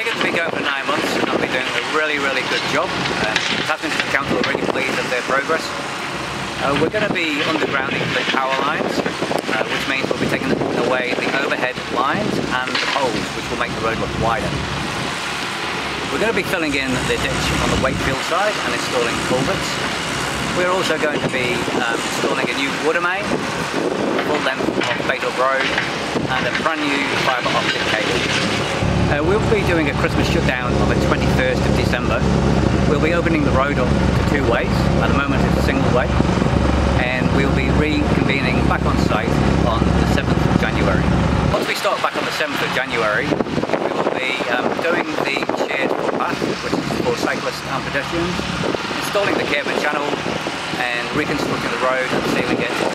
Megan's been going for 9 months and been doing a really good job. Tasmania Council are really pleased with their progress. We're going to be undergrounding the power lines, which means we'll be taking away the overhead lines and the poles, which will make the road look wider. We're going to be filling in the ditch on the Wakefield side and installing culverts. We're also going to be installing a new water main, full length of Bate Up Rd, and a brand new fibre optic cable. We'll be doing a Christmas shutdown on the 21st of December. We'll be opening the road up to 2 ways. At the moment it's a single way. And we'll be reconvening back on site on the 7th of January. Once we start back on the 7th of January, we will be doing the shared footpath, which is for cyclists and pedestrians, installing the curb and channel, and reconstructing the road and sealing it.